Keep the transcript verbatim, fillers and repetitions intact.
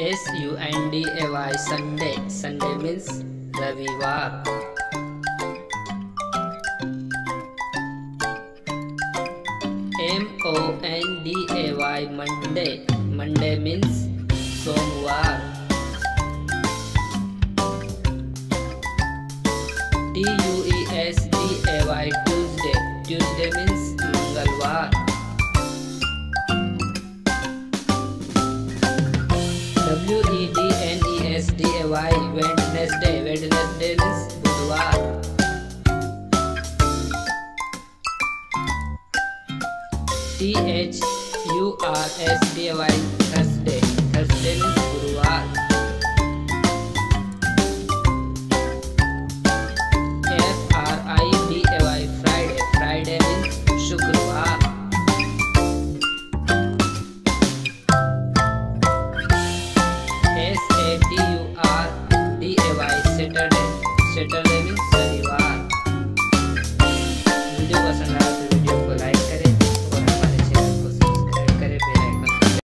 S U N D A Y Sunday. Sunday means Ravivar. M O N D A Y Monday. Monday means Somwar. T U E S D A Y Tuesday. Tuesday means Mangalwar. W E D N E S D A Y Wednesday. Wednesday means Budwar. T H U R S D A Y